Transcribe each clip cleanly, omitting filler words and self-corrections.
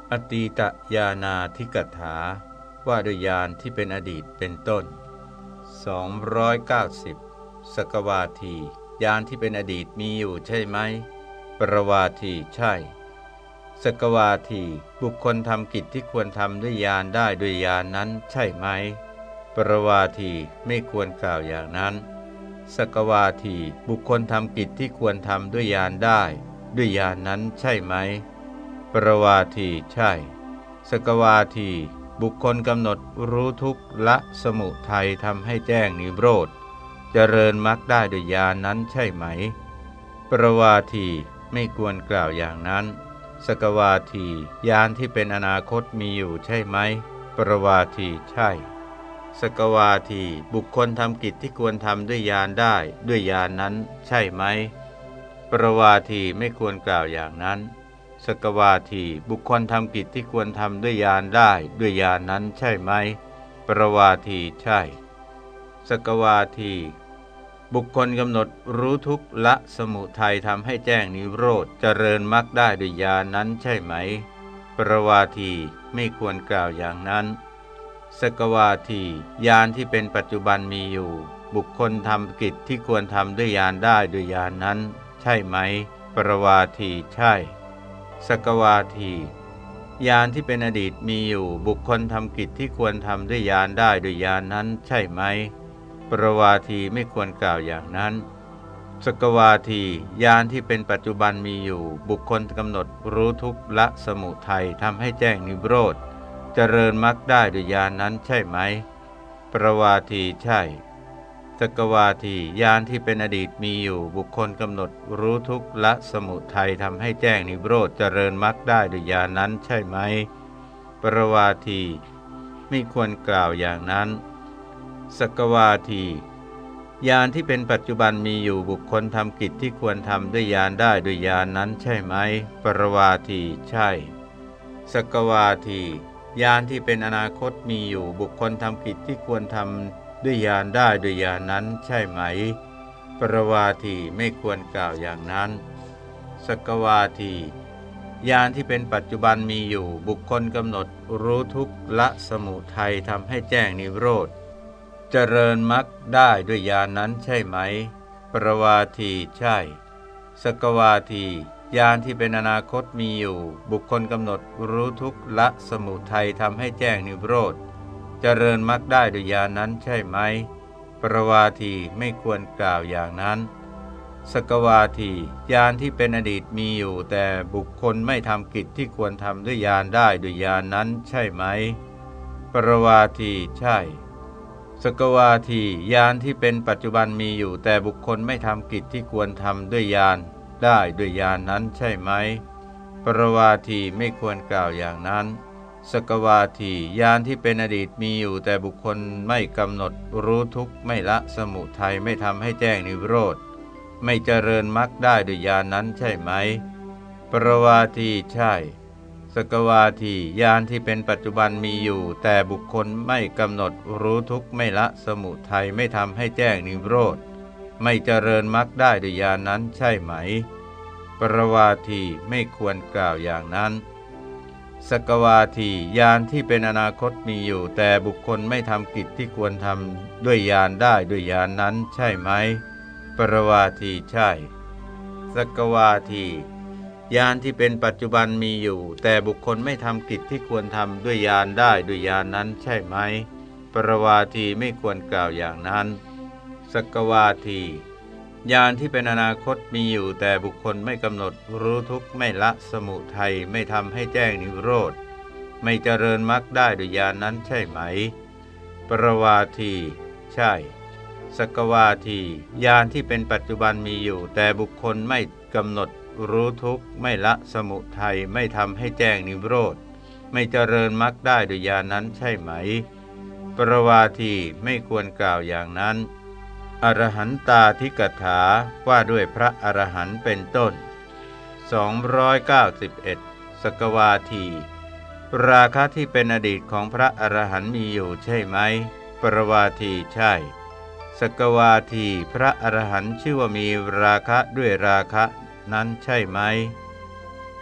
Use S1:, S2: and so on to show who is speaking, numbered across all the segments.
S1: อตีตญาณาธิกถาว่าด้วยญาณที่เป็นอดีตเป็นต้น290สกวาทีญาณที่เป็นอดีตมีอยู่ใช่ไหมปรวาทีใช่สกวาทีบุคคลทำกิจที่ควรทำด้วยญาณได้ด้วยญาณนั้นใช่ไหมปรวาทีไม่ควรกล่าวอย่างนั้นสกวาทีบุคคลทำกิจที่ควรทำด้วยญาณได้ด้วยญาณนั้นใช่ไหมปรวาทีใช่สกวาทีบุคคลกำหนดรู้ทุกข์ละสมุทัยทำให้แจ้งนิโรธเจริญมรรคได้ด้วยญาณนั้นใช่ไหมปรวาทีไม่ควรกล่าวอย่างนั้นสกวาทีญาณที่เป็นอนาคตมีอยู่ใช่ไหมปรวาทีใช่สกวาทีบุคคลทำกิจที่ควรทำด้วยญาณได้ด้วยญาณนั้นใช่ไหมปรวาทีไม่ควรกล่าวอย่างนั้นสกวาทีบุคคลทำกิจที่ควรทำด้วยญาณได้ด้วยญาณนั้นใช่ไหมปรวาทีใช่สกวาทีบุคคลกำหนดรู้ทุกข์ละสมุทัยทำให้แจ้งนิโรธเจริญมรรคได้ด้วยญาณนั้นใช่ไหมปรวาทีไม่ควรกล่าวอย่างนั้นสกวาทีญาณที่เป็นปัจจุบันมีอยู่บุคคลทำกิจที่ควรทำด้วยญาณได้ด้วยญาณนั้นใช่ไหมปรวาทีใช่สกวาทีญาณที่เป็นอดีตมีอยู่บุคคลทำกิจที่ควรทำด้วยญาณได้ด้วยญาณนั้นใช่ไหมปรวาทีไม่ควรกล่าวอย่างนั้นสกวาทีญาณที่เป็นปัจจุบันมีอยู่บุคคลกำหนดรู้ทุกข์ละสมุทัยทำให้แจ้งนิโรธเจริญมรรคได้ด้วยญาณนั้นใช่ไหมปรวาทีใช่สกวาทีญาณที่เป็นอดีตมีอยู่บุคคลกำหนดรู้ทุกข์ละสมุทัยทำให้แจ้งนิโรธเจริญมรรคได้ด้วยญาณนั้นใช่ไหมปรวาทีไม่ควรกล่าวอย่างนั้นสกวาทีญาณที่เป็นปัจจุบันมีอยู่บุคคลทำกิจที่ควรทำด้วยญาณได้ด้วยญาณนั้นใช่ไหมปรวาทีใช่สกวาทีญาณที่เป็นอนาคตมีอยู่บุคคลทำกิจที่ควรทำด้วยญาณได้ด้วยญาณนั้นใช่ไหมปรวาทีไม่ควรกล่าวอย่างนั้นสกวาทีญาณที่เป็นปัจจุบันมีอยู่บุคคลกำหนดรู้ทุกข์ละสมุทัยทำให้แจ้งนิโรธเจริญมรรคได้ด้วยญาณนั้นใช่ไหมปรวาทีใช่สกวาทีญาณที่เป็นอนาคตมีอยู่บุคคลกำหนดรู้ทุกข์ละสมุทัยทำให้แจ้งนิโรธเจริญมรรคได้ด้วยญาณนั้นใช่ไหมปรวาทีไม่ควรกล่าวอย่างนั้นสกวาทีญาณที่เป็นอดีตมีอยู่แต่บุคคลไม่ทำกิจที่ควรทำด้วยญาณได้ด้วยญาณนั้นใช่ไหมปรวาทีใช่สกวาทีญาณที่เป็นปัจจุบันมีอยู่แต่บุคคลไม่ทำกิจที่ควรทำด้วยญาณได้ด้วยญาณนั้นใช่ไหมปรวาทีไม่ควรกล่าวอย่างนั้นสกวาทีญาณที่เป็นอดีตมีอยู่แต่บุคคลไม่กำหนดรู้ทุกข์ไม่ละสมุทัยไม่ทำให้แจ้งนิโรธไม่เจริญมรรคได้ด้วยญาณนั้นใช่ไหมปรวาทีใช่สกวาทีญาณที่เป็นปัจจุบันมีอยู่แต่บุคคลไม่กำหนดรู้ทุกข์ไม่ละสมุทัยไม่ทำให้แจ้งนิโรธไม่เจริญมรรคได้ด้วยญาณนั้นใช่ไหมปรวาทีไม่ควรกล่าวอย่างนั้นสกวาทีญาณที่เป็นอนาคตมีอยู่แต่บุคคลไม่ทำกิจที่ควรทำด้วยญาณได้ด้วยญาณนั้นใช่ไหมปรวาทีใช่สกวาทีญาณที่เป็นปัจจุบันมีอยู่แต่บุคคลไม่ทำกิจที่ควรทำด้วยญาณได้ด้วยญาณนั้นใช่ไหมปรวาทีไม่ควรกล่าวอย่างนั้นสกวาทีญาณที่เป็นอนาคตมีอยู่แต่บุคคลไม่กำหนดรู้ทุกข์ไม่ละสมุทัยไม่ทำให้แจ้งนิโรธไม่เจริญมรรคได้ด้วยญาณนั้นใช่ไหมปรวาทีใช่สกวาทีญาณที่เป็นปัจจุบันมีอยู่แต่บุคคลไม่กำหนดรู้ทุกข์ไม่ละสมุทัยไม่ทำให้แจ้งนิโรธไม่เจริญมรรคได้ด้วยญาณนั้นใช่ไหมปรวาทีไม่ควรกล่าวอย่างนั้นอรหันตาธิกถาว่าด้วยพระอรหันต์เป็นต้น291สกวาทีราคะที่เป็นอดีตของพระอรหันต์มีอยู่ใช่ไหมปรวาทีใช่สกวาทีพระอรหันต์ชื่อว่ามีราคะด้วยราคะนั้นใช่ไหม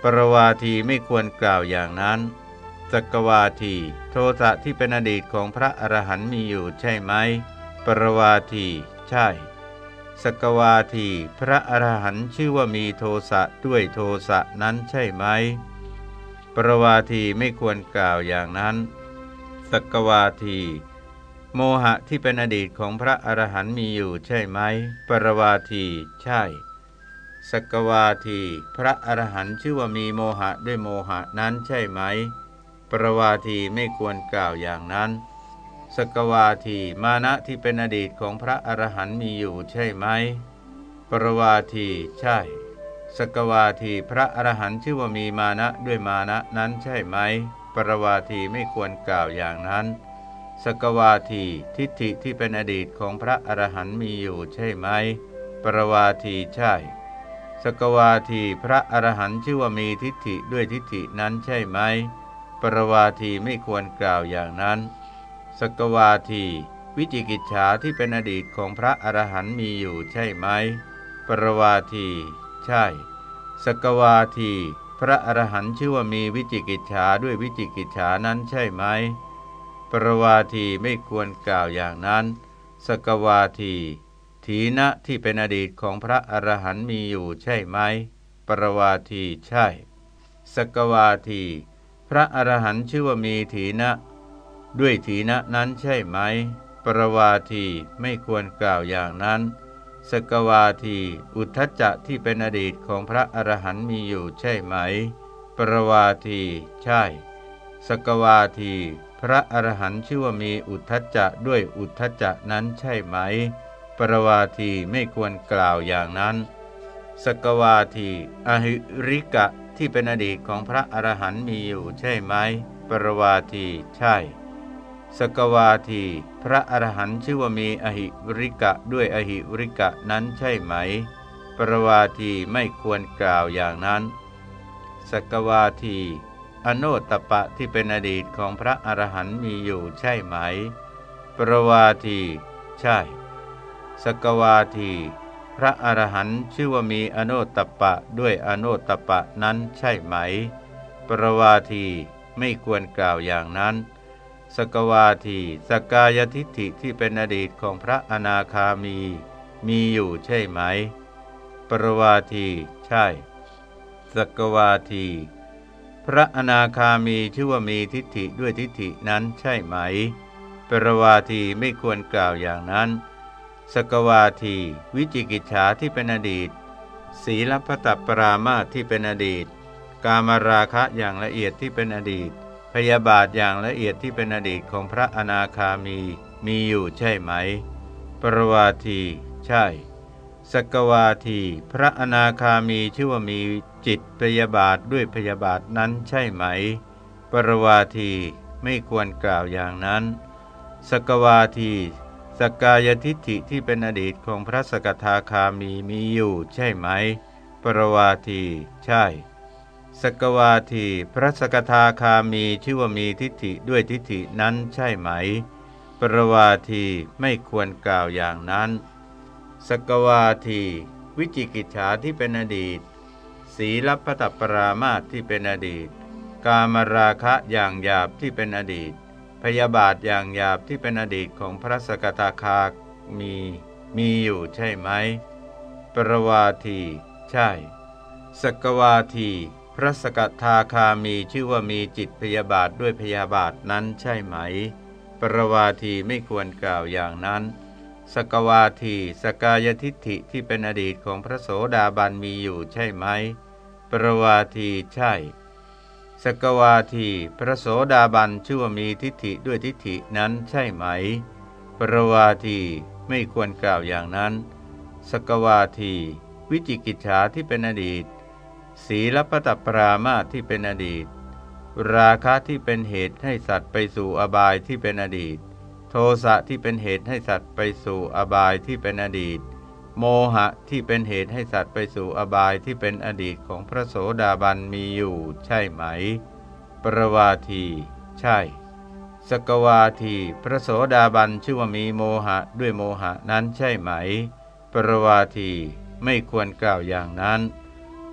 S1: ปรวาทีไม่ควรกล่าวอย่างนั้นสักวาทีโทสะที่เป็นอดีตของพระอรหันต์มีอยู่ใช่ไหมปรวาทีใช่สักวาทีพระอรหันต์ชื่อว่ามีโทสะด้วยโทสะนั้นใช่ไหมปรวาทีไม่ควรกล่าวอย่างนั้นสักวาทีโมหะที่เป็นอดีตของพระอรหันต์มีอยู่ใช่ไหมปรวาทีใช่สักวาทีพระอรหันต์ชื่อว่ามีโมหะด้วยโมหะนั้นใช่ไหมปรวาทีไม่ควรกล่าวอย่างนั้นสักวาทีมานะที่เป็นอดีตของพระอรหันต์มีอยู่ใช่ไหมปรวาทีใช่สักวาทีพระอรหันต์ชื่อว่ามีมานะด้วยมานะนั้นใช่ไหมปรวาทีไม่ควรกล่าวอย่างนั้นสักวาทีทิฏฐิที่เป็นอดีตของพระอรหันต์มีอยู่ใช่ไหมปรวาทีใช่สักวาทีพระอรหันต์ชื่อว่ามีทิฏฐิด้วยทิฏฐินั้นใช่ไหมปรวาทีไม่ควรกล่าวอย่างนั้นสักวาทีวิจิกิจฉาที่เป็นอดีตของพระอรหันต์มีอยู่ใช่ไหมปรวาทีใช่สักวาทีพระอรหันต์ชื่อว่ามีวิจิกิจฉาด้วยวิจิกิจฉานั้นใช่ไหมปรวาทีไม่ควรกล่าวอย่างนั้นสักวาทีถีนะที่เป็นอดีตของพระอรหันต์มีอยู่ใช่ไหมปรวาทีใช่สักวาทีพระอรหันต์ชื่อว่ามีถีนะด้วยถีนะนั้นใช่ไหมปรวาทีไม่ควรกล่าวอย่างนั้นสักวาทีอุทธัจจะที่เป็นอดีตของพระอรหันต์มีอยู่ใช่ไหมปรวาทีใช่สักวาทีพระอรหันต์ชื่อว่ามีอุทธัจจะด้วยอุทธัจจะนั้นใช่ไหมปรวาทีไม่ควรกล่าวอย่างนั้นสักวาทีอหิริกะที่เป็นอดีตของพระอรหันต์มีอยู่ใช่ไหมปรวาทีใช่สักวาทีพระอรหันต์ชื่อว่ามีอหิริกะด้วยอหิริกะนั้นใช่ไหมปรวาทีไม่ควรกล่าวอย่างนั้นสักวาทีอโนตตัปปะที่เป็นอดีตของพระอรหันต์มีอยู่ใช่ไหมปรวาทีใช่สักวาทีพระอรหันต์ชื่อว่ามีอโนตตัปปะด้วยอโนตตัปปะนั้นใช่ไหมปรวาทีไม่ควรกล่าวอย่างนั้นสกวาทีสกายทิฏฐิที่เป็นอดีตของพระอนาคามีอยู่ใช่ไหมปรวาทีใช่สกวาทีพระอนาคามีชื่อว่ามีทิฏฐิด้วยทิฏฐินั้นใช่ไหมปรวาทีไม่ควรกล่าวอย่างนั้นสกวาทีวิจิกิจฉาที่เป็นอดีตศีลพัตตปรามาสที่เป็นอดีตกามราคะอย่างละเอียดที่เป็นอดีตพยาบาทอย่างละเอียดที่เป็นอดีตของพระอนาคามีอยู่ใช่ไหมปรวาทีใช่สกวาทีพระอนาคามีชื่อว่ามีจิตพยาบาทด้วยพยาบาทนั้นใช่ไหมปรวาทีไม่ควรกล่าวอย่างนั้นสกวาทีสกายทิฏฐิที่เป็นอดีตของพระสกทาคามีอยู่ใช่ไหมปรวาทีใช่สกวาทีพระสกทาคามีชื่อว่ามีทิฏฐิด้วยทิฏฐินั้นใช่ไหมปรวาทีไม่ควรกล่าวอย่างนั้นสกวาทีวิจิกิจฉาที่เป็นอดีตศีลพัตตปรามาสที่เป็นอดีตกามราคะอย่างหยาบที่เป็นอดีตพยาบาทอย่างหยาบที่เป็นอดีตของพระสกทาคามีอยู่ใช่ไหมปรวาทีใช่สกวาทีพระสกทาคามีชื่อว่ามีจิตพยาบาทด้วยพยาบาทนั้นใช่ไหมปรวาทีไม่ควรกล่าวอย่างนั้นสกวาทีสกายทิฏฐิที่เป็นอดีตของพระโสดาบันมีอยู่ใช่ไหมปรวาทีใช่สกวาทีพระโสดาบันชื่อว่ามีทิฏฐิด้วยทิฏฐินั้นใช่ไหมปรวาทีไม่ควรกล่าวอย่างนั้นสกวาทีวิจิกิจฉาที่เป็นอดีตศีลพัตตปรามาสที่เป็นอดีตราคะที่เป็นเหตุให้สัตว์ไปสู่อบายที่เป็นอดีตโทสะที่เป็นเหตุให้สัตว์ไปสู่อบายที่เป็นอดีตโมหะที่เป็นเหตุให้สัตว์ไปสู่อบายที่เป็นอดีตของพระโสดาบันมีอยู่ใช่ไหมปรวาทีใช่สกวาทีพระโสดาบันชื่อว่ามีโมหะด้วยโมหะนั้นใช่ไหมปรวาทีไม่ควรกล่าวอย่างนั้นส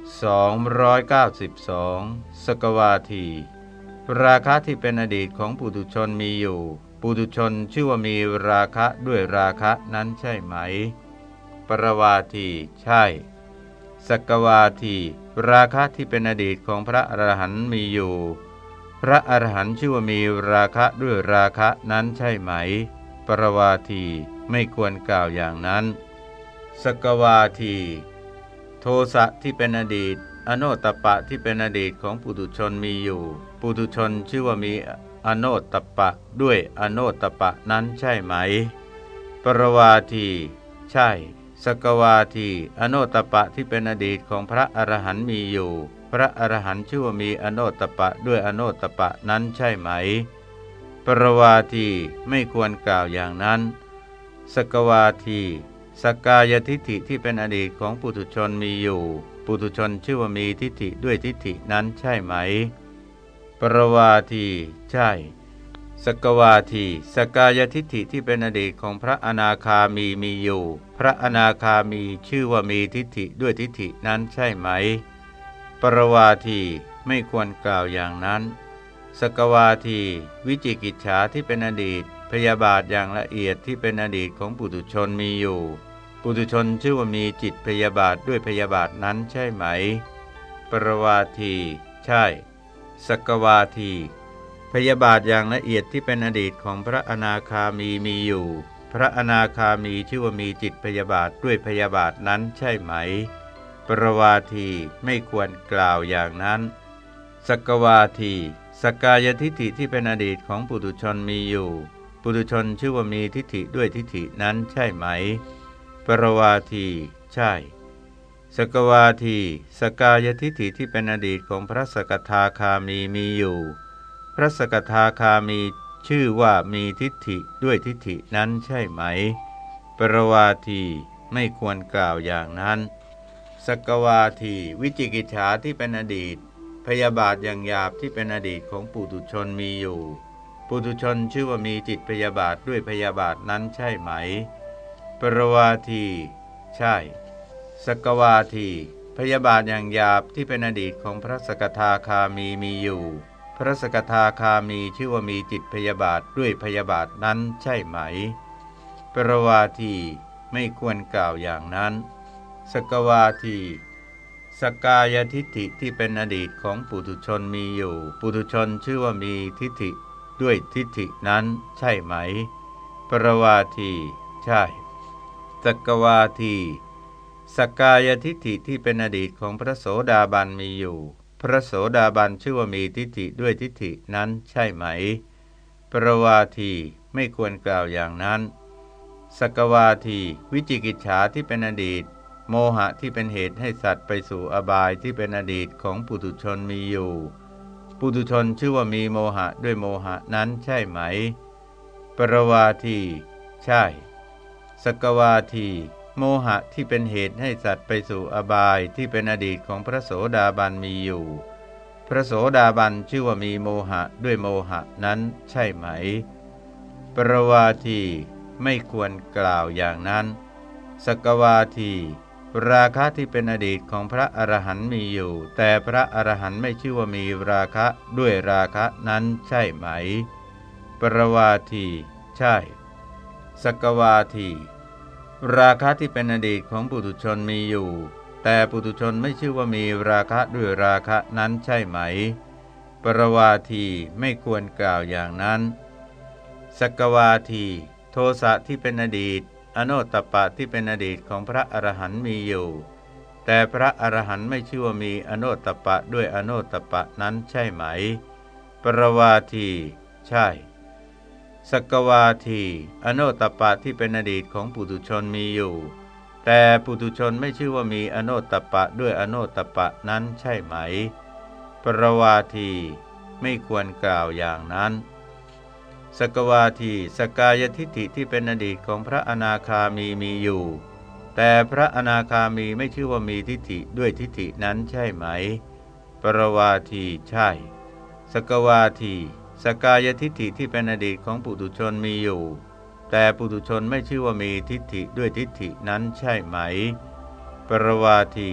S1: 292สกวาทีราคะที่เป็นอดีตของปุถุชนมีอยู่ปุถุชนชื่อว่ามีราคะด้วยราคะนั้นใช่ไหมปรวาทีใช่สกวาทีราคะที่เป็นอดีตของพระอรหันต์มีอยู่พระอรหันต์ชื่อว่ามีราคะด้วยราคะนั้นใช่ไหมปรวาทีไม่ควรกล่าวอย่างนั้นสกวาทีโทสะที่เป็นอดีตอโนตตัปปะที่เป็นอดีตของปุถุชนมีอยู่ปุถุชนชื่อว่ามีอโนตตัปปะด้วยอโนตตัปปะนั้นใช่ไหมปรวาทีใช่สกวาทีอโนตตัปปะที่เป็นอดีตของพระอรหันต์มีอยู่พระอรหันต์ชื่อว่ามีอโนตตัปปะด้วยอโนตตัปปะนั้นใช่ไหมปรวาทีไม่ควรกล่าวอย่างนั้นสกวาทีสกกายทิฏฐิที่เป็นอดีตของปุถุชนมีอยู่ปุถุชนชื่อว่ามีทิฏฐิด้วยทิฏฐินั้นใช่ไหมปรวาทีใช่สกวาทีสกกายทิฏฐิที่เป็นอดีตของพระอนาคามีอยู่พระอนาคามีชื่อว่ามีทิฏฐิด้วยทิฏฐินั้นใช่ไหมปรวาทีไม่ควรกล่าวอย่างนั้นสกวาทีวิจิกิจฉาที่เป็นอดีตพยาบาทอย่างละเอียดที่เป็นอดีตของปุถุชนมีอยู่ปุถุชนชื่อว่ามีจิตพยาบาทด้วยพยาบาทนั้นใช่ไหมปรวาทีใช่สกวาทีพยาบาทอย่างละเอียดที่เป็นอดีตของพระอนาคามีอยู่พระอนาคามีชื่อว่ามีจิตพยาบาทด้วยพยาบาทนั้นใช่ไหมปรวาทีไม่ควรกล่าวอย่างนั้นสกวาทีสกกายทิฏฐิที่เป็นอดีตของปุถุชนมีอยู่ปุถุชนชื่อว่ามีทิฏฐิด้วยทิฏฐินั้นใช่ไหมปรวาทีใช่สกวาทีสกกายทิฏฐิที่เป็นอดีตของพระสกทาคามีอยู่พระสกทาคามีชื่อว่ามีทิฏฐิด้วยทิฏฐินั้นใช่ไหมปรวาทีไม่ควรกล่าวอย่างนั้นสกวาทีวิจิกิจฉาที่เป็นอดีตพยาบาทอย่างหยาบที่เป็นอดีตของปุถุชนมีอยู่ปุถุชนชื่อว่ามีจิตพยาบาทด้วยพยาบาทนั้นใช่ไหมปรวาทีใช่สกวาทีพยาบาทอย่างหยาบที่เป็นอดีตของพระสกทาคามีอยู่พระสกทาคามีชื่อว่ามีจิตพยาบาทด้วยพยาบาทนั้นใช่ไหมปรวาทีไม่ควรกล่าวอย่างนั้นสกวาทีสกกายทิฏฐิที่เป็นอดีตของปุถุชนมีอยู่ปุถุชนชื่อว่ามีทิฏฐิด้วยทิฏฐินั้นใช่ไหมปรวาทีใช่สกวาทีสกกายทิฏฐิที่เป็นอดีตของพระโสดาบันมีอยู่พระโสดาบันชื่อว่ามีทิฏฐิด้วยทิฏฐินั้นใช่ไหมปรวาทีไม่ควรกล่าวอย่างนั้นสกวาทีวิจิกิจฉาที่เป็นอดีตโมหะที่เป็นเหตุให้สัตว์ไปสู่อบายที่เป็นอดีตของปุถุชนมีอยู่ปุถุชนชื่อว่ามีโมหะด้วยโมหะนั้นใช่ไหมปรวาทีใช่สกวาทีโมหะที่เป็นเหตุให้สัตว์ไปสู่อบายที่เป็นอดีตของพระโสดาบันมีอยู่พระโสดาบันชื่อว่ามีโมหะด้วยโมหะนั้นใช่ไหมปรวาทีไม่ควรกล่าวอย่างนั้นสกวาทีราคะที่เป็นอดีตของพระอรหันต์มีอยู่แต่พระอรหันต์ไม่ชื่อว่ามีราคะด้วยราคะนั้นใช่ไหมปรวาทีใช่สกวาทีราคะที่เป็นอดีตของปุถุชนมีอยู่แต่ปุถุชนไม่ชื่อว่ามีราคะด้วยราคะนั้นใช่ไหมปรวาทีไม่ควรกล่าวอย่างนั้นสกวาทีโทสะที่เป็นอดีตอโนตตัปปะที่เป็นอดีตของพระอรหันต์มีอยู่แต่พระอรหันต์ไม่ชื่อว่ามีอโนตตัปปะด้วยอโนตตัปปะนั้นใช่ไหมปรวาทีใช่สกวาทีอโนตตัปปะที่เป็นอดีตของปุถุชนมีอยู่แต่ปุถุชนไม่ชื่อว่ามีอโนตตัปปะด้วยอโนตตัปปะนั้นใช่ไหมปรวาทีไม่ควรกล่าวอย่างนั้นสกวาทีสกกายทิฏฐิที่เป็นอดีตของพระอนาคามีอยู่แต่พระอนาคามีไม่ชื่อว่ามีทิฏฐิด้วยทิฏฐินั้นใช่ไหมปรวาทีใช่สกวาทีสกกายทิฏฐิที่เป็นอดีตของปุถุชนมีอยู่แต่ปุถุชนไม่ชื่อว่ามีทิฏฐิด้วยทิฏฐินั้นใช่ไหมปรวาที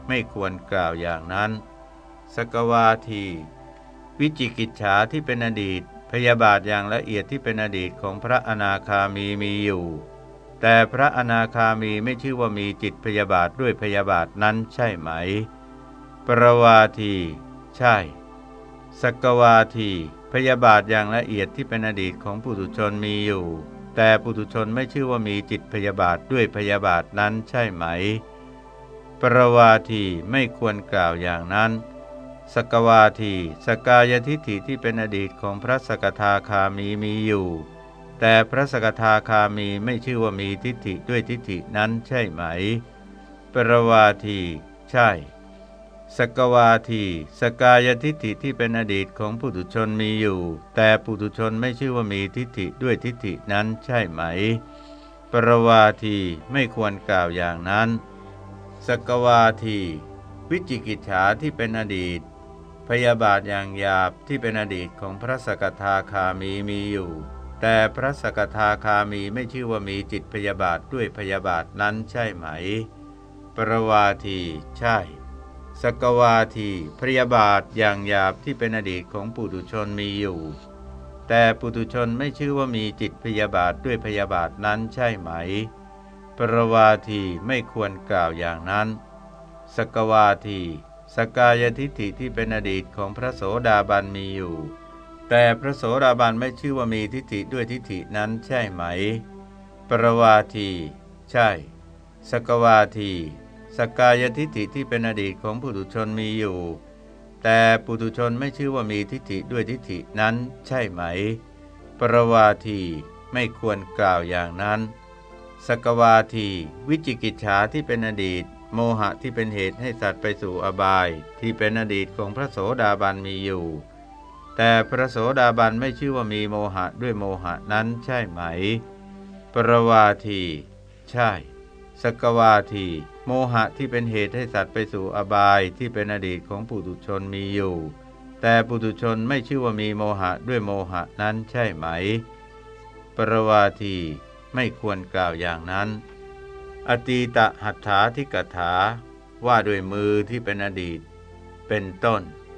S1: ไม่ควรกล่าวอย่างนั้นสกวาทีวิจิกิจฉาที่เป็นอดีตพยาบาทอย่างละเอียดที่เป็นอดีตของพระอนาคามีมีอยู่แต่พระอนาคามีไม่ชื่อว่ามีจิตพยาบาทด้วยพยาบาทนั้นใช่ไหมปรวาทีใช่สกวาทีพยาบาทอย่างละเอียดที่เป็นอดีตของปุถุชนมีอยู่แต่ปุถุชนไม่ชื่อว่ามีจิตพยาบาทด้วยพยาบาทนั้นใช่ไหมปรวาทีไม่ควรกล่าวอย่างนั้นสกวาทีสกายทิฏฐิที่เป็นอดีตของพระสกทาคามีมีอยู่แต่พระสกทาคามีไม่ชื่อว่ามีทิฏฐิด้วยทิฏฐินั้นใช่ไหมปรวาทีใช่สกวาทีสกายทิฏฐิที่เป็นอดีตของปุถุชนมีอยู่แต่ปุถุชนไม่ชื่อว่ามีทิฏฐิด้วยทิฏฐินั้นใช่ไหมปรวาทีไม่ควรกล่าวอย่างนั้นสกวาทีวิจิกิจฉาที่เป็นอดีตพยาบาทอย่างหยาบที่เป็นอดีตของพระสกทาคามีมีอยู่แต่พระสกทาคามีไม่ชื่อว่ามีจิตพยาบาทด้วยพยาบาทนั้นใช่ไหมปรวาทีใช่สกวาทีพยาบาทอย่างหยาบที่เป็นอดีตของปุถุชนมีอยู่แต่ปุถุชนไม่ชื่อว่ามีจิตพยาบาทด้วยพยาบาทนั้นใช่ไหมปรวาทีไม่ควรกล่าวอย่างนั้นสกวาทีสกายทิฏฐิที่เป็นอดีตของพระโสดาบันมีอยู่แต่พระโสดาบันไม่ชื่อว่ามีทิฏฐิด้วยทิฏฐินั้นใช่ไหมปรวาทีใช่สกวาทีสกายทิฏฐิที่เป็นอดีตของปุถุชนมีอยู่แต่ปุถุชนไม่ชื่อว่ามีทิฏฐิด้วยทิฏฐินั้นใช่ไหมปรวาทีไม่ควรกล่าวอย่างนั้นสกวาทีวิจิกิจฉาที่เป็นอดีตโมหะที่เป็นเหตุให้สัตว์ไปสู่อบายที่เป็นอดีตของพระโสดาบันมีอยู่แต่พระโสดาบันไม่ชื่อว่ามีโมหะด้วยโมหะนั้นใช่ไหมปรวาทีใช่สกวาทีโมหะที่เป็นเหตุให้สัตว์ไปสู่อบายที่เป็นอดีตของปุถุชนมีอยู่แต่ปุถุชนไม่ชื่อว่ามีโมหะด้วยโมหะนั้นใช่ไหมปรวาทีไม่ควรกล่าวอย่างนั้นอตีตหัตถาธิกถาว่าด้วยมือที่เป็นอดีตเป็นต้น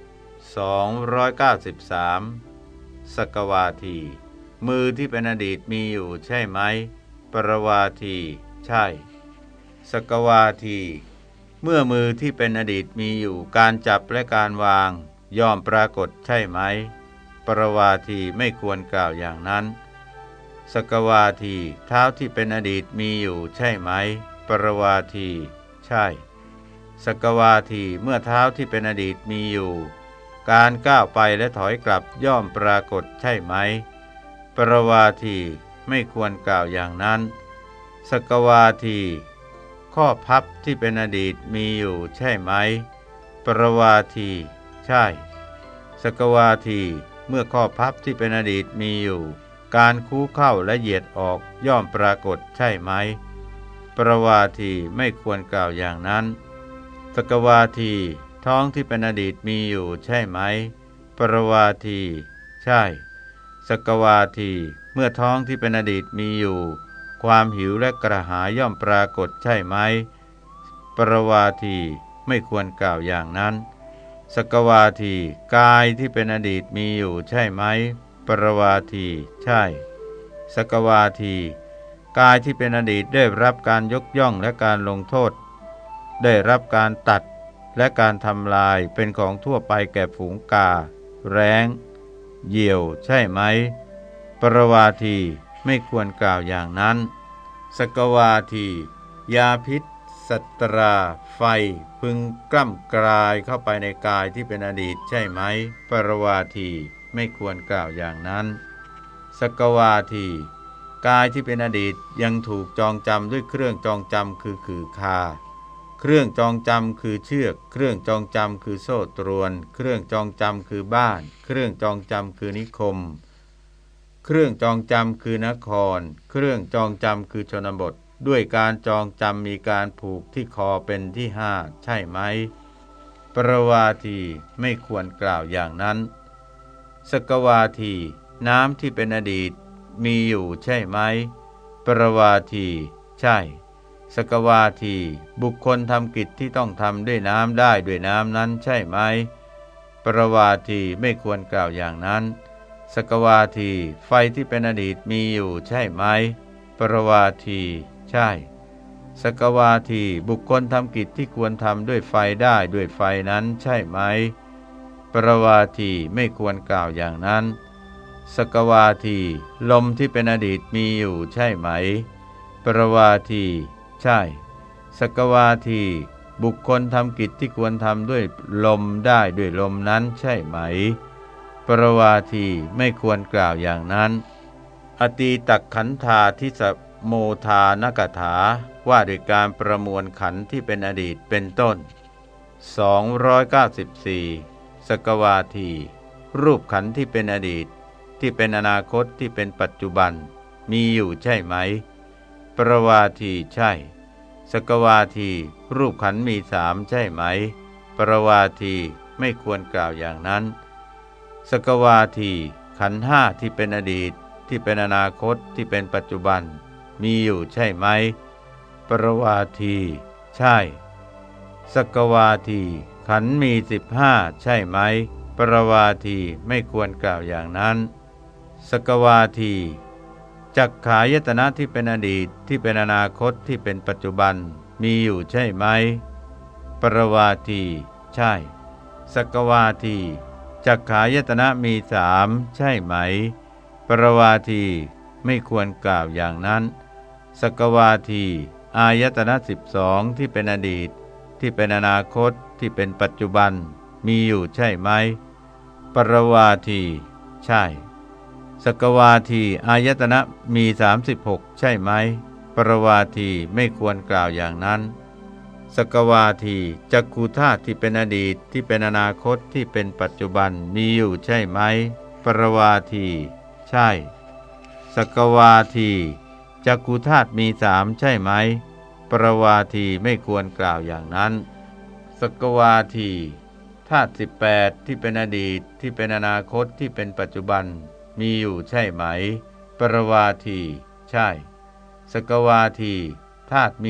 S1: 293สกวาทีมือที่เป็นอดีตมีอยู่ใช่ไหมปรวาทีใช่สกวาทีเมื่อมือที่เป็นอดีตมีอยู่การจับและการวางย่อมปรากฏใช่ไหมปรวาทีไม่ควรกล่าวอย่างนั้นสกวาทีเท้าที่เป็นอดีตมีอยู่ใช่ไหมปรวาทีใช่สกวาทีเมื่อเท้าที่เป็นอดีตมีอยู่การก้าวไปและถอยกลับย่อมปรากฏใช่ไหมปรวาทีไม่ควรกล่าวอย่างนั้นสกวาทีข้อพับที่เป็นอดีตมีอยู่ใช่ไหมปรวาทีใช่สกวาทีเมื่อข้อพับที่เป็นอดีตมีอยู่การคู้เข้าและเหยียดออกย่อมปรากฏใช่ไหมปรวาทีไม่ควรกล่าวอย่างนั้นสกวาทีท้องที่เป็นอดีตมีอยู่ใช่ไหมปรวาทีใช่สกวาทีเมื่อท้องที่เป็นอดีตมีอยู่ความหิวและกระหายย่อมปรากฏใช่ไหมปรวาทีไม่ควรกล่าวอย่างนั้นสกวาทีกายที่เป็นอดีตมีอยู่ใช่ไหมปรวาทีใช่สกวาทีกายที่เป็นอดีตได้รับการยกย่องและการลงโทษได้รับการตัดและการทำลายเป็นของทั่วไปแก่ฝูงกาแร้งเหยี่ยวใช่ไหมปรวาทีไม่ควรกล่าวอย่างนั้นสกวาทียาพิษสัตราไฟพึงกล้ำกลายเข้าไปในกายที่เป็นอดีตใช่ไหมปรวาทีไม่ควรกล่าวอย่างนั้นสกวาทีกายที่เป็นอดีตยังถูกจองจำด้วยเครื่องจองจำคือขื่อคาเครื่องจองจำคือเชือกเครื่องจองจำคือโซ่ตรวนเครื่องจองจำคือบ้านเครื่องจองจำคือนิคมเครื่องจองจำคือนครเครื่องจองจำคือชนบทด้วยการจองจำมีการผูกที่คอเป็นที่ห้าใช่ไหมปรวาทีไม่ควรกล่าวอย่างนั้นสกวาทีน้ำที่เป็นอดีตมีอยู่ใช่ไหมปรวาทีใช่สสกวาทีบุคคลทำกิจที่ต้องทำด้วยน้ำได้ด้วยน้ำนั้นใช่ไหมปรวาทีไม่ควรกล่าวอย่างนั้นสกวาทีไฟที่เป็นอดีตมีอยู่ใช่ไหมปรวาทีใช่สกวาทีบุคคลทำกิจที่ควรทำด้วยไฟได้ด้วยไฟนั้นใช่ไหมปรวาทีไม่ควรกล่าวอย่างนั้นสกวาทีลมที่เป็นอดีตมีอยู่ใช่ไหมปรวาทีใช่สกวาทีบุคคลทำกิจที่ควรทำด้วยลมได้ด้วยลมนั้นใช่ไหมปรวาทีไม่ควรกล่าวอย่างนั้นอตีตักขันธาทิสโมทานกถาว่าด้วยการประมวลขันธ์ที่เป็นอดีตเป็นต้น294สกวาทีรูปขันธ์ที่เป็นอดีตที่เป็นอนาคตที่เป็นปัจจุบันมีอยู่ใช่ไหมปรวาทีใช่สกวาทีรูปขันธ์มีสามใช่ไหมปรวาทีไม่ควรกล่าวอย่างนั้นสกวาทีขันธ์ห้าที่เป็นอดีตที่เป็นอนาคตที่เป็นปัจจุบันมีอยู่ใช่ไหมปรวาทีใช่สกวาทีขันธ์มี15ใช่ไหมปรวาทีไม่ควรกล่าวอย่างนั้นสกวาทีจักขายตนะที่เป็นอดีตที่เป็นอนาคตที่เป็นปัจจุบันมีอยู่ใช่ไหมปรวาทีใช่สกวาทีจักขายตนะมีสามใช่ไหมปรวาทีไม่ควรกล่าวอย่างนั้นสกวาทีอายตนะ12ที่เป็นอดีตที่เป็นอนาคตที่เป็นปัจจุบันมีอยู่ใช่ไหมปรวาทีใช่สกวาทีอายตนะมี36ใช่ไหมปรวาทีไม่ควรกล่าวอย่างนั้นสกวาทีจักขุธาตุที่เป็นอดีตที่เป็นอนาคตที่เป็นปัจจุบันมีอยู่ใช่ไหมปรวาทีใช่สกวาทีจักขุธาตุมีสามใช่ไหมปรวาทีไม่ควรกล่าวอย่างนั้นสกวาทีธาตุ18ที่เป็นอดีตที่เป็นอนาคตที่เป็นปัจจุบันมีอยู่ใช่ไหมปรวาทีใช่สกวาทีธาตุมี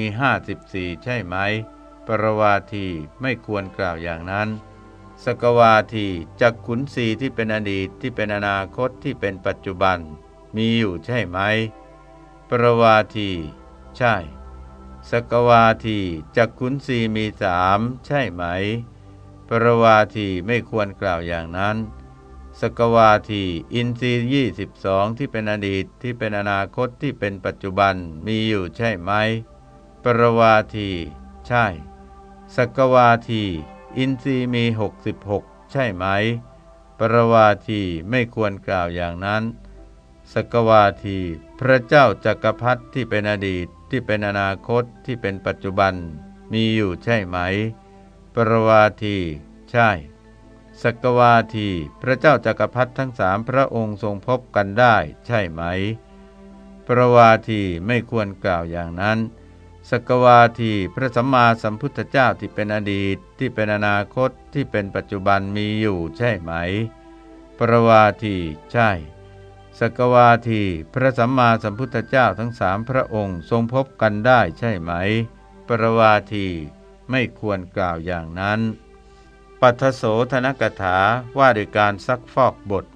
S1: 54ใช่ไหมปรวาทีไม่ควรกล่าวอย่างนั้นสกวาทีจักขุนธ์4ที่เป็นอดีตที่เป็นอนาคตที่เป็นปัจจุบันมีอยู่ใช่ไหมปรวาทีใช่สกวาทีจักขุนธ์4มี3ใช่ไหมปรวาทีไม่ควรกล่าวอย่างนั้นสกวาทีอินทรีย์22ที่เป็นอดีตที่เป็นอนาคตที่เป็นปัจจุบันมีอยู่ใช่ไหมปรวาทีใช่สกวาทีอินทรีย์มี66ใช่ไหมปรวาทีไม่ควรกล่าวอย่างนั้นสกวาทีพระเจ้าจักรพรรดิที่เป็นอดีตที่เป็นอนาคตที่เป็นปัจจุบันมีอยู่ใช่ไหมปรวาทีใช่สกวาทีพระเจ้าจักรพรรดิทั้ง3พระองค์ทรงพบกันได้ใช่ไหมปรวาทีไม่ควรกล่าวอย่างนั้นสกวาทีพระสัมมาสัมพุทธเจ้าที่เป็นอดีตที่เป็นอนาคตที่เป็นปัจจุบันมีอยู่ใช่ไหมปรวาทีใช่สกวาทีพระสัมมาสัมพุทธเจ้าทั้ง3พระองค์ทรงพบกันได้ใช่ไหมปรวาทีไม่ควรกล่าวอย่างนั้นปัทโสธนกถาว่าด้วยการซักฟอกบท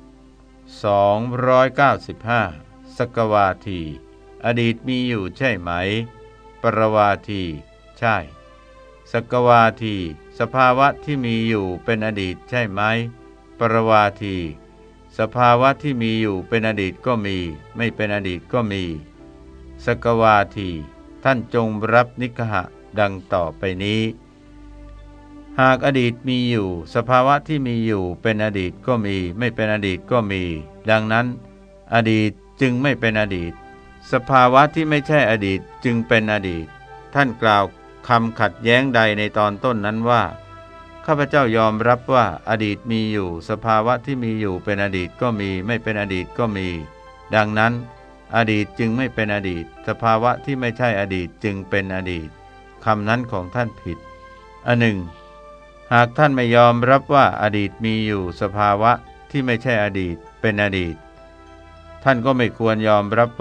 S1: 295สกวาทีอดีตมีอยู่ใช่ไหมปรวาทีใช่สกวาทีสภาวะที่มีอยู่เป็นอดีตใช่ไหมปรวาทีสภาวะที่มีอยู่เป็นอดีตก็มีไม่เป็นอดีตก็มีสกวาทีท่านจงรับนิกหะดังต่อไปนี้หากอดีตมีอยู่สภาวะที่มีอยู่เป็นอดีตก็มีไม่เป็นอดีตก็มีดังนั้นอดีตจึงไม่เป็นอดีตสภาวะที่ไม่ใช่อดีตจึงเป็นอดีตท่านกล่าวคำขัดแย้งใดในตอนต้นนั้นว่าข้าพเจ้ายอมรับว่าอดีตมีอยู่สภาวะที่มีอยู่เป็นอดีตก็มีไม่เป็นอดีตก็มีดังนั้นอดีตจึงไม่เป็นอดีตสภาวะที่ไม่ใช่อดีตจึงเป็นอดีตคำนั้นของท่านผิดอันหนึ่งหากท่านไม่ยอมรับว่าอดีตมีอยู่สภาวะที่ไม่ใช่อดีตเป็นอดีตท่านก็ไม่ควรยอมรับว่า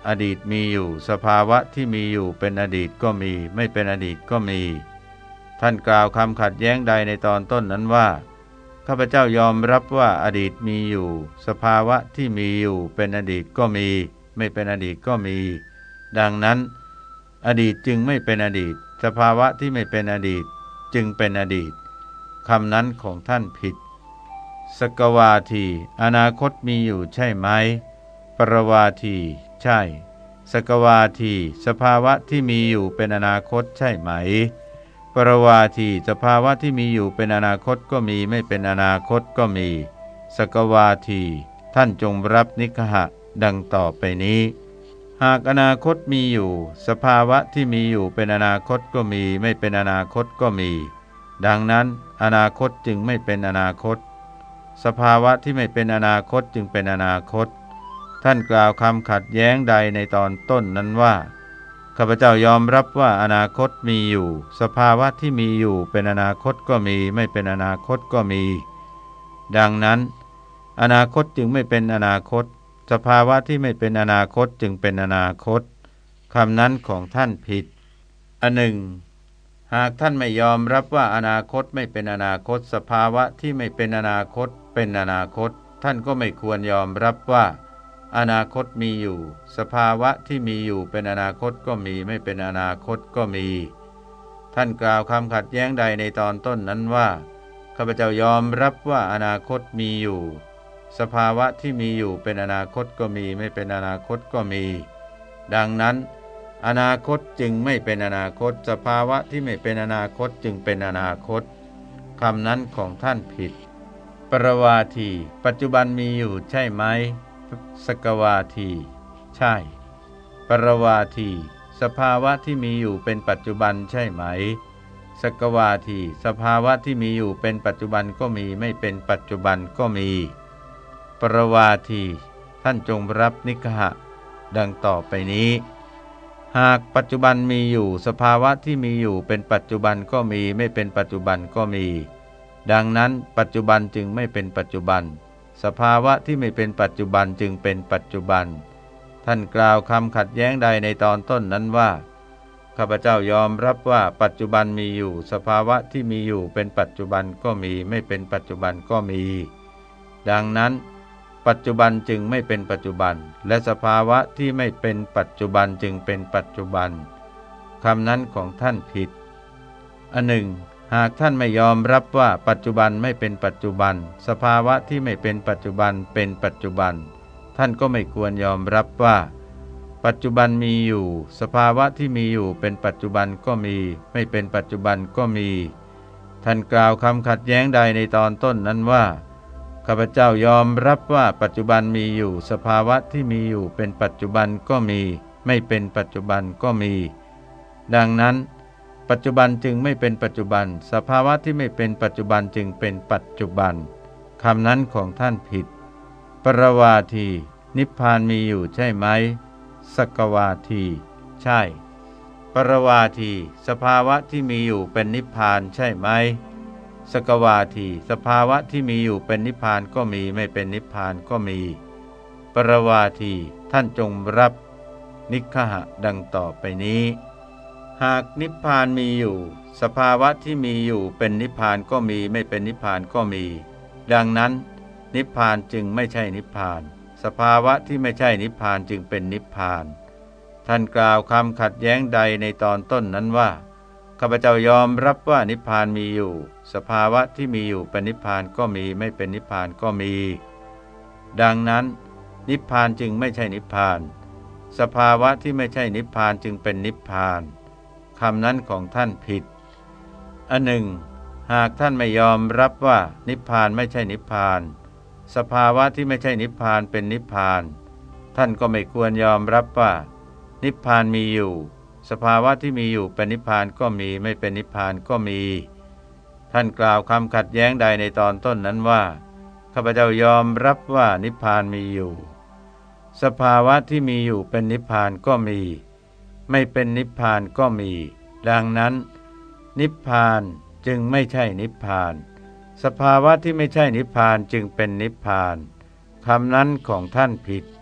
S1: อดีตมีอยู่สภาวะที่มีอยู่เป็นอดีตก็มีไม่เป็นอดีตก็มีท่านกล่าวคำขัดแย้งใดในตอนต้นนั้นว่าข้าพเจ้ายอมรับว่าอดีตมีอยู่สภาวะที่มีอยู่เป็นอดีตก็มีไม่เป็นอดีตก็มีดังนั้นอดีตจึงไม่เป็นอดีตสภาวะที่ไม่เป็นอดีตจึงเป็นอดีตคำนั้นของท่านผิดสกวาทีอนาคตมีอยู่ใช่ไหมปรวาทีใช่สกวาทีสภาวะที่มีอยู่เป็นอนาคตใช่ไหมปรวาทีสภาวะที่มีอยู่เป็นอนาคตก็มีไม่เป็นอนาคตก็มีสกวาทีท่านจงรับนิคหะดังต่อไปนี้หากอนาคตมีอยู่สภาวะที่มีอยู่เป็นอนาคตก็มีไม่เป็นอนาคตก็มีดังนั้นอนาคตจึงไม่เป็นอนาคตสภาวะที่ไม่เป็นอนาคตจึงเป็นอนาคตท่านกล่าวคำขัดแย้งใดในตอนต้นนั้นว่าข้าพเจ้ายอมรับว่าอนาคตมีอยู่สภาวะที่มีอยู่เป็นอนาคตก็มีไม่เป็นอนาคตก็มีดังนั้นอนาคตจึงไม่เป็นอนาคตสภาวะที่ไม่เป็นอนาคตจึงเป็นอนาคตคำนั้นของท่านผิดอันหนึ่งหากท่านไม่ยอมรับว่าอนาคตไม่เป็นอนาคตสภาวะที่ไม่เป็นอนาคตเป็นอนาคตท่านก็ไม่ควรยอมรับว่าอนาคตมีอยู่สภาวะที่มีอยู่เป็นอนาคตก็มีไม่เป็นอนาคตก็มีท่านกล่าวคำขัดแย้งใดในตอนต้นนั้นว่าข้าพเจ้ายอมรับว่าอนาคตมีอยู่สภาวะที่มีอยู่เป็นอนาคตก็มีไม่เป็นอนาคตก็มีดังนั้นอนาคตจึงไม่เป็นอนาคตสภาวะที่ไม่เป็นอนาคตจึงเป็นอนาคตคำนั้นของท่านผิดปรวาทีปัจจุบันมีอยู่ใช่ไหมสกวาทีใช่ปรวาทีสภาวะที่มีอยู่เป็นปัจจุบันใช่ไหมสกวาทีสภาวะที่มีอยู่เป็นปัจจุบันก็มีไม่เป็นปัจจุบันก็มีปรวาทีท่านจงรับนิคหะดังต่อไปนี้หากปัจจุบันมีอยู่สภาวะที่มีอยู่เป็นปัจจุบันก็มีไม่เป็นปัจจุบันก็มีดังนั้นปัจจุบันจึงไม่เป็นปัจจุบันสภาวะที่ไม่เป็นปัจจุบันจึงเป็นปัจจุบันท่านกล่าวคำขัดแย้งใดในตอนต้นนั้นว่าข้าพเจ้ายอมรับว่าปัจจุบันมีอยู่สภาวะที่มีอยู่เป็นปัจจุบันก็มีไม่เป็นปัจจุบันก็มีดังนั้นปัจจุบันจึงไม่เป็นปัจจุบันและสภาวะที่ไม่เป็นปัจจุบันจึงเป็นปัจจุบันคำนั้นของท่านผิดอันหนึ่งหากท่านไม่ยอมรับว่าปัจจุบันไม่เป็นปัจจุบันสภาวะที่ไม่เป็นปัจจุบันเป็นปัจจุบันท่านก็ไม่ควรยอมรับว่าปัจจุบันมีอยู่สภาวะที่มีอยู่เป็นปัจจุบันก็มีไม่เป็นปัจจุบันก็มีท่านกล่าวคำขัดแย้งใดในตอนต้นนั้นว่าข้าพเจ้ายอมรับว่าปัจจุบันมีอยู่สภาวะที่มีอยู่เป็นปัจจุบันก็มีไม่เป็นปัจจุบันก็มีดังนั้นปัจจุบันจึงไม่เป็นปัจจุบันสภาวะที่ไม่เป็นปัจจุบันจึงเป็นปัจจุบันคำนั้นของท่านผิดปรวาทีนิพพานมีอยู่ใช่ไหมสกวาทีใช่ปรวาทีสภาวะที่มีอยู่เป็นนิพพานใช่ไหมสกวาทีสภาวะที่มีอยู่เป็นนิพพานก็มีไม่เป็นนิพพานก็มีปรวาทีท่านจงรับนิคหะดังต่อไปนี้หากนิพพานมีอยู่สภาวะที่มีอยู่เป็นนิพพานก็มีไม่เป็นนิพพานก็มีดังนั้นนิพพานจึงไม่ใช่นิพพานสภาวะที่ไม่ใช่นิพพานจึงเป็นนิพพานท่านกล่าวคำขัดแย้งใดในตอนต้นนั้นว่าข้าพเจ้ายอมรับว่านิพพานมีอยู่สภาวะที่มีอยู่เป็นนิพพานก็มีไม่เป็นนิพพานก็มีดังนั้นนิพพานจึงไม่ใช่นิพพานสภาวะที่ไม่ใช่นิพพานจึงเป็นนิพพานคำนั้นของท่านผิดอันหนึ่งหากท่านไม่ยอมรับว่านิพพานไม่ใช่นิพพานสภาวะที่ไม่ใช่นิพพานเป็นนิพพานท่านก็ไม่ควรยอมรับว่านิพพานมีอยู่สภาวะที่มีอยู่เป็นนิพพานก็มีไม่เป็นนิพพานก็มีท่านกล่าวคำขัดแย้งใดในตอนต้นนั้นว่าข้าพเจ้ายอมรับว่านิพพานมีอยู่สภาวะที่มีอยู่เป็นนิพพานก็มีไม่เป็นนิพพานก็มีดังนั้นนิพพานจึงไม่ใช่นิพพานสภาวะที่ไม่ใช่นิพพานจึงเป็นนิพพานคำนั้นของท่านผิด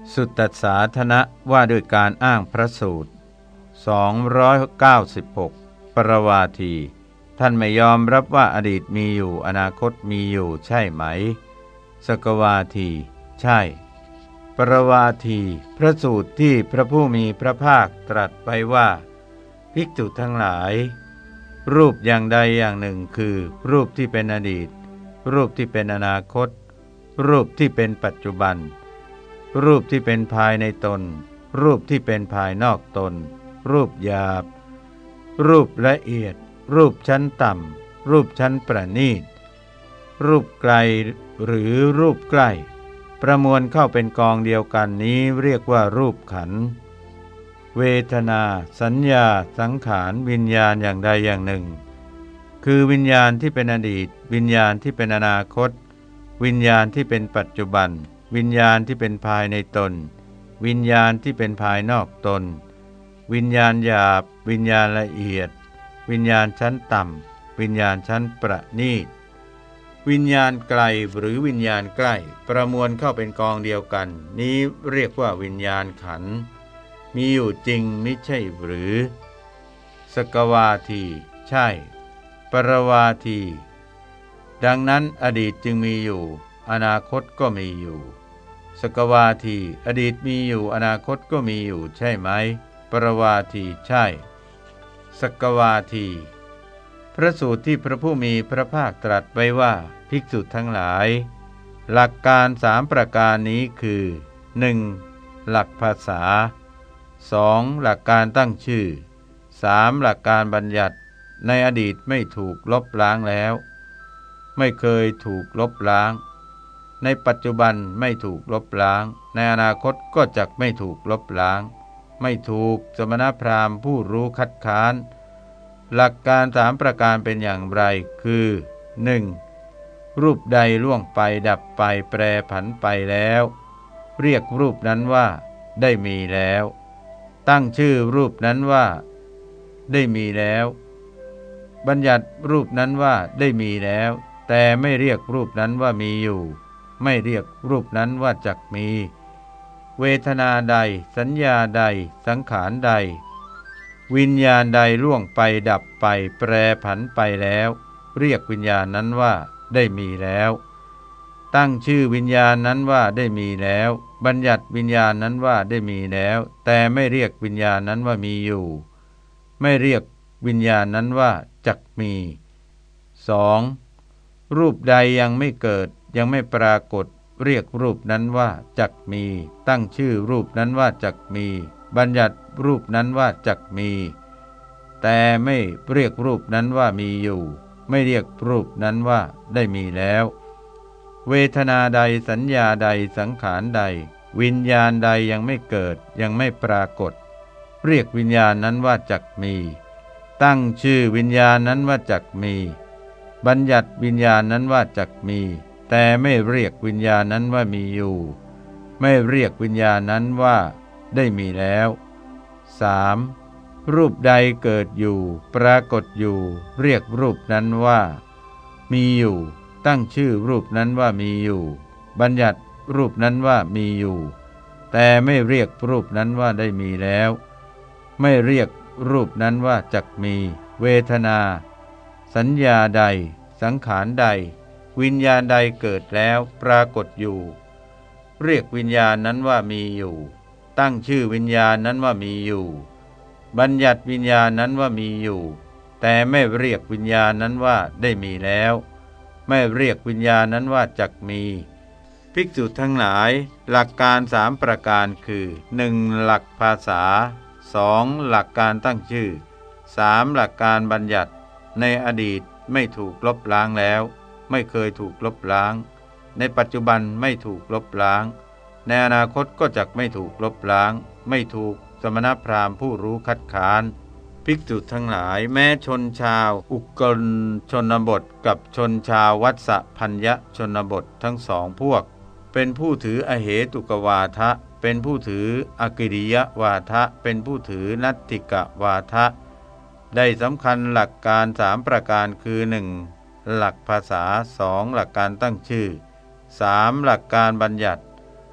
S1: สุตตสาธนะว่าด้วยการอ้างพระสูตร296ปรวาทีท่านไม่ยอมรับว่าอดีตมีอยู่อนาคตมีอยู่ใช่ไหมสกวาทีใช่ปรวาทีพระสูตรที่พระผู้มีพระภาคตรัสไปว่าภิกษุทั้งหลายรูปอย่างใดอย่างหนึ่งคือรูปที่เป็นอดีตรูปที่เป็นอนาคตรูปที่เป็นปัจจุบันรูปที่เป็นภายในตนรูปที่เป็นภายนอกตนรูปหยาบรูปละเอียดรูปชั้นต่ำรูปชั้นประณีตรูปไกลหรือรูปใกล้ประมวลเข้าเป็นกองเดียวกันนี้เรียกว่ารูปขันธ์เวทนาสัญญาสังขารวิญญาณอย่างใดอย่างหนึ่งคือวิญญาณที่เป็นอดีตวิญญาณที่เป็นอนาคตวิญญาณที่เป็นปัจจุบันวิญญาณที่เป็นภายในตนวิญญาณที่เป็นภายนอกตนวิญญาณหยาบวิญญาณละเอียดวิญญาณชั้นต่ำวิญญาณชั้นประณีตวิญญาณไกลหรือวิญญาณใกล้ประมวลเข้าเป็นกองเดียวกันนี้เรียกว่าวิญญาณขันธ์มีอยู่จริงมิใช่หรือสกวาทีใช่ปรวาทีดังนั้นอดีตจึงมีอยู่อนาคตก็มีอยู่สกวาทีอดีตมีอยู่อนาคตก็มีอยู่ใช่ไหมปรวาทีใช่สกวาทีพระสูตรที่พระผู้มีพระภาคตรัสไว้ว่าภิกษุทั้งหลายหลักการ3ประการนี้คือ 1. หลักภาษา 2. หลักการตั้งชื่อ 3. หลักการบัญญัติในอดีตไม่ถูกลบล้างแล้วไม่เคยถูกลบล้างในปัจจุบันไม่ถูกลบล้างในอนาคตก็จักไม่ถูกลบล้างไม่ถูกสมณพราหมณ์ผู้รู้คัดค้านหลักการ3ประการเป็นอย่างไรคือ 1. รูปใดล่วงไปดับไปแปรผันไปแล้วเรียกรูปนั้นว่าได้มีแล้วตั้งชื่อรูปนั้นว่าได้มีแล้วบัญญัติรูปนั้นว่าได้มีแล้วแต่ไม่เรียกรูปนั้นว่ามีอยู่ไม่เรียกรูปนั้นว่าจักมีเวทนาใดสัญญาใดสังขารใดวิญญาณใดล่วงไปดับไปแปรผันไปแล้วเรียกวิญญาณนั้นว่าได้มีแล้วตั้งชื่อวิญญาณนั้นว่าได้มีแล้วบัญญัติวิญญาณนั้นว่าได้มีแล้วแต่ไม่เรียกวิญญาณนั้นว่ามีอยู่ไม่เรียกวิญญาณนั้นว่าจักมี 2. รูปใดยังไม่เกิดยังไม่ปรากฏเรียกรูปนั้นว่าจักมีตั้งชื่อรูปนั้นว่าจักมีบัญญัติรูปนั้นว่าจักมีแต่ไม่เรียกรูปนั้นว่ามีอยู่ไม่เรียกรูปนั้นว่าได้มีแล้วเวทนาใดสัญญาใดสังขารใดวิญญาณใดยังไม่เกิดยังไม่ปรากฏเรียกวิญญาณนั้นว่าจักมีตั้งชื่อวิญญาณนั้นว่าจักมีบัญญัติวิญญาณนั้นว่าจักมีแต่ไม่เรียกวิญญาณนั้นว่ามีอยู่ไม่เรียกวิญญาณนั้นว่าได้มีแล้ว 3. รูปใดเกิดอยู่ปรากฏอยู่เรียกรูปนั้นว่ามีอยู่ตั้งชื่อรูปนั้นว่ามีอยู่บัญญัติรูปนั้นว่ามีอยู่แต่ไม่เรียกรูปนั้นว่าได้มีแล้วไม่เรียกรูปนั้นว่าจักมีเวทนาสัญญาใดสังขารใดวิญญาณใดเกิดแล้วปรากฏอยู่เรียกวิญญาณนั้นว่ามีอยู่ตั้งชื่อวิญญาณนั้นว่ามีอยู่บัญญัติวิญญาณนั้นว่ามีอยู่แต่ไม่เรียกวิญญาณนั้นว่าได้มีแล้วไม่เรียกวิญญาณนั้นว่าจักมีภิกษุทั้งหลายหลักการ3ประการคือ 1. หลักภาษา 2. หลักการตั้งชื่อ 3. หลักการบัญญัติในอดีตไม่ถูกลบล้างแล้วไม่เคยถูกลบล้างในปัจจุบันไม่ถูกลบล้างในอนาคตก็จักไม่ถูกลบล้างไม่ถูกสมณพราหมณ์ผู้รู้คัดค้านภิกษุทั้งหลายแม้ชนชาวอุกลชนบทกับชนชาววัฏสพัญญชนบททั้งสองพวกเป็นผู้ถืออเหตุกวาทะเป็นผู้ถืออกิริยวาทะเป็นผู้ถือนัตถิกวาทะได้สำคัญหลักการ3ประการคือ 1. หลักภาษา 2. หลักการตั้งชื่อ 3. หลักการบัญญัติ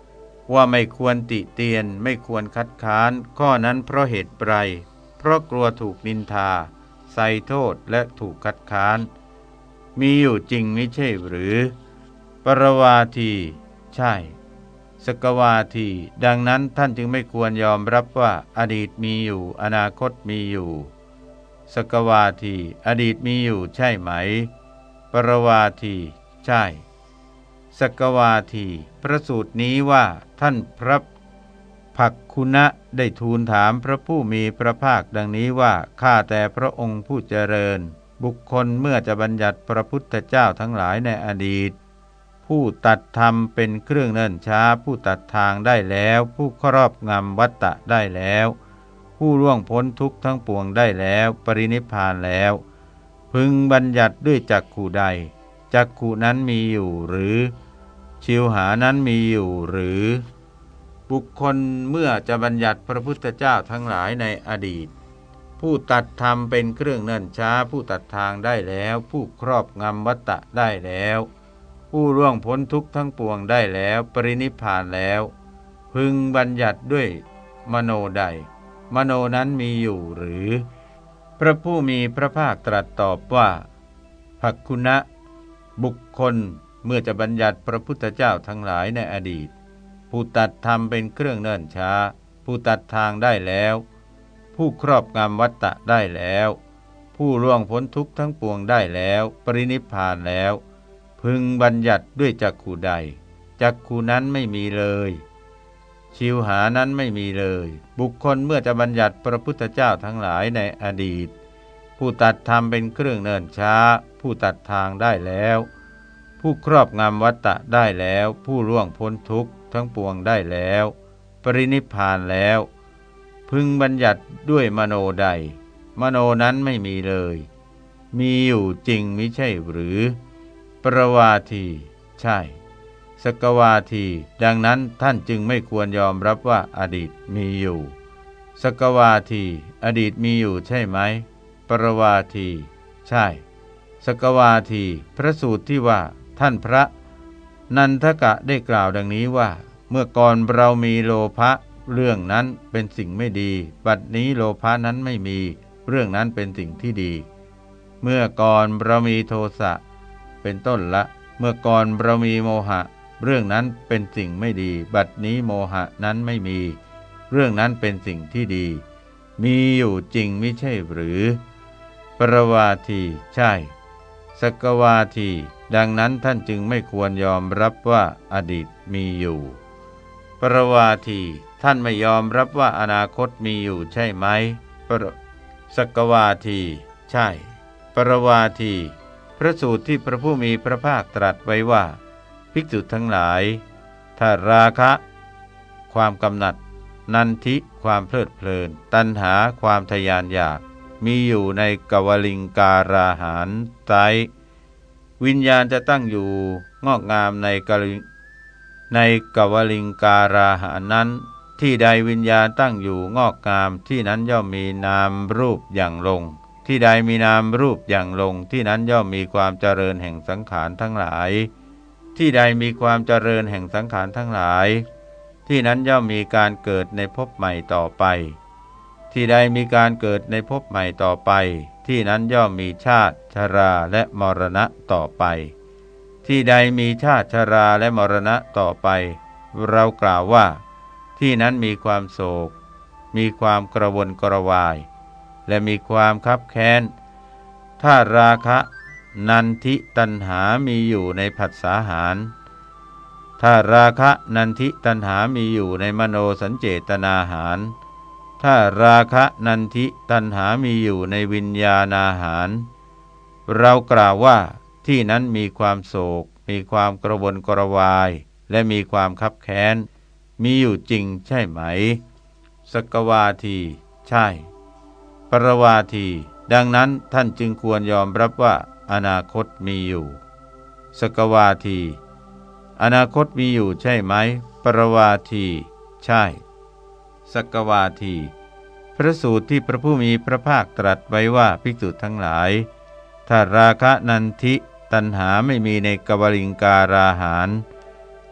S1: ว่าไม่ควรติเตียนไม่ควรคัดค้านข้อนั้นเพราะเหตุไรเพราะกลัวถูกนินทาใส่โทษและถูกคัดค้านมีอยู่จริงไม่ใช่หรือปรวาทีใช่สกวาทีดังนั้นท่านจึงไม่ควรยอมรับว่าอดีตมีอยู่อนาคตมีอยู่สกวาทีอดีตมีอยู่ใช่ไหมปรวาทีใช่สกวาทีพระสูตรนี้ว่าท่านพระภักคุณะได้ทูลถามพระผู้มีพระภาคดังนี้ว่าข้าแต่พระองค์ผู้เจริญบุคคลเมื่อจะบัญญัติพระพุทธเจ้าทั้งหลายในอดีตผู้ตัดธรรมเป็นเครื่องเนิ่นช้าผู้ตัดทางได้แล้วผู้ครอบงำวัตตะได้แล้วผู้ล่วงพ้นทุกข์ทั้งปวงได้แล้วปรินิพพานแล้วพึงบัญญัติด้วยจักขุใดจักขุนั้นมีอยู่หรือชิวหานั้นมีอยู่หรือบุคคลเมื่อจะบัญญัติพระพุทธเจ้าทั้งหลายในอดีตผู้ตัดธรรมเป็นเครื่องเนิ่นช้าผู้ตัดทางได้แล้วผู้ครอบงำวัตตะได้แล้วผู้ล่วงพ้นทุกข์ทั้งปวงได้แล้วปรินิพพานแล้วพึงบัญญัติด้วยมโนใดมโนนั้นมีอยู่หรือพระผู้มีพระภาคตรัสตอบว่าภักคุณะบุคคลเมื่อจะบัญญัติพระพุทธเจ้าทั้งหลายในอดีตผู้ตัดธรรมเป็นเครื่องเนิ่นช้าผู้ตัดทางได้แล้วผู้ครอบงำวัตตะได้แล้วผู้ล่วงพ้นทุกข์ทั้งปวงได้แล้วปรินิพพานแล้วพึงบัญญัติด้วยจักขุใดจักขุนั้นไม่มีเลยชิวหานั้นไม่มีเลยบุคคลเมื่อจะบัญญัติพระพุทธเจ้าทั้งหลายในอดีตผู้ตัดธรรมเป็นเครื่องเนิ่นช้าผู้ตัดทางได้แล้วผู้ครอบงำวัตตะได้แล้วผู้ล่วงพ้นทุกข์ทั้งปวงได้แล้วปรินิพพานแล้วพึงบัญญัติด้วยมโนใดมโนนั้นไม่มีเลยมีอยู่จริงมิใช่หรือปรวาทีใช่สกวาทีดังนั้นท่านจึงไม่ควรยอมรับว่าอดีตมีอยู่สกวาทีอดีตมีอยู่ใช่ไหมปรวาทีใช่สกวาทีพระสูตรที่ว่าท่านพระนันทกะได้กล่าวดังนี้ว่าเมื่อก่อนเรามีโลภะเรื่องนั้นเป็นสิ่งไม่ดีบัดนี้โลภะนั้นไม่มีเรื่องนั้นเป็นสิ่งที่ดีเมื่อก่อนเรามีโทสะเป็นต้นละเมื่อก่อนเรามีโมหะเรื่องนั้นเป็นสิ่งไม่ดีบัดนี้โมหะนั้นไม่มีเรื่องนั้นเป็นสิ่งที่ดีมีอยู่จริงไม่ใช่หรือปรวาทีใช่สกวาทีดังนั้นท่านจึงไม่ควรยอมรับว่าอดีตมีอยู่ปรวาทีท่านไม่ยอมรับว่าอนาคตมีอยู่ใช่ไหมสกวาทีใช่ปรวาทีพระสูตรที่พระผู้มีพระภาคตรัสไว้ว่าภิกษุทั้งหลายถ้าราคะความกำหนัดนันทิความเพลิดเพลินตัณหาความทยานอยากมีอยู่ในกวลิงการาหารไตรวิญญาณจะตั้งอยู่งอกงามในกวลิงการาหารนั้นที่ใดวิญญาณตั้งอยู่งอกงามที่นั้นย่อมมีนามรูปอย่างลงที่ใดมีนามรูปอย่างลงที่นั้นย่อมมีความเจริญแห่งสังขารทั้งหลายที่ใดมีความเจริญแห่งสังขารทั้งหลายที่นั้นย่อมมีการเกิดในภพใหม่ต่อไปที่ใดมีการเกิดในภพใหม่ต่อไปที่นั้นย่อมมีชาติชราและมรณะต่อไปที่ใดมีชาติชราและมรณะต่อไปเรากล่าวว่าที่นั้นมีความโศกมีความกระวนกระวายและมีความคับแค้นถ้าราคะนันทิตัณหามีอยู่ในผัสสะหารถ้าราคะนันทิตัณหามีอยู่ในมโนสัญเจตนาหารถ้าราคะนันทิตัณหามีอยู่ในวิญญาณอาหารเรากล่าวว่าที่นั้นมีความโศกมีความกระวนกระวายและมีความคับแค้นมีอยู่จริงใช่ไหมสกวาทีใช่ปรวาทีดังนั้นท่านจึงควรยอมรับว่าอนาคตมีอยู่สกวาทีอนาคตมีอยู่ใช่ไหมปรวาทีใช่สกวาทีพระสูตรที่พระผู้มีพระภาคตรัสไว้ว่าภิกษุทั้งหลายถ้าราคะนันทิตัณหาไม่มีในกวลิงการาหาร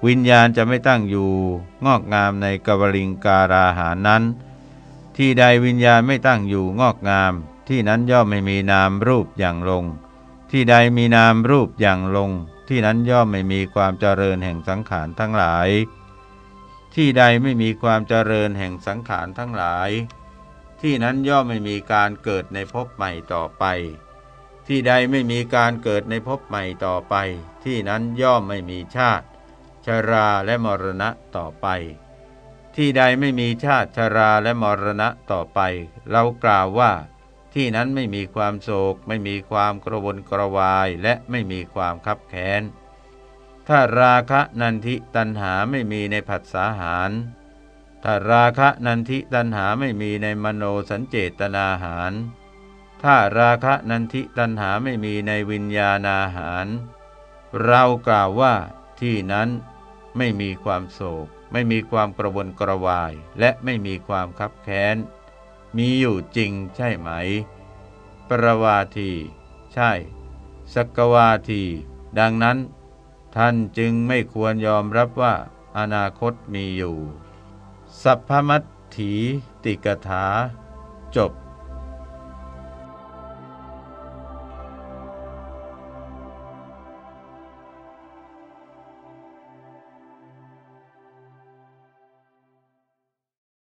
S1: วิญญาณจะไม่ตั้งอยู่งอกงามในกวลิงการาหารนั้น ที่ใดวิญญาณไม่ตั้งอยู่งอกงามที่นั้นย่อมไม่มีนามรูปอย่างลงที่ใดมีนามรูปอย่างลงที่นั้นย่อมไม่มีความเจริญแห่งสังขารทั้งหลายที่ใดไม่มีความเจริญแห่งสังขารทั้งหลายที่นั้นย่อมไม่มีการเกิดในภพใหม่ต่อไปที่ใดไม่มีการเกิดในภพใหม่ต่อไปที่นั้นย่อมไม่มีชาติชราและมรณะต่อไปที่ใดไม่มีชาติชราและมรณะต่อไปเรากล่าวว่าที่นั้นไม่มีความโศกไม่มีความกระวนกระวายและไม่มีความคับแค้นถ้าราคะนันทิตัณหาไม่มีในผัสสะหารถ้าราคะนันทิตัณหาไม่มีในมโนสัญเจตนาหารถ้าราคะนันทิตัณหาไม่มีในวิญญาณอาหารเรากล่าวว่าที่นั้นไม่มีความโศกไม่มีความกระวนกระวายและไม่มีความคับแค้นมีอยู่จริงใช่ไหมปรวาทีใช่สักวาทีดังนั้นท่านจึงไม่ควรยอมรับว่าอนาคตมีอยู่สัพพมัตถีติกถาจบ